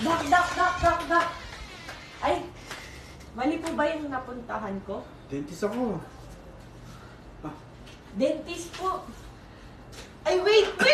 Dak. Ay, mali po ba yung napuntahan ko? Dentist ako. Dentist po. Ay, wait!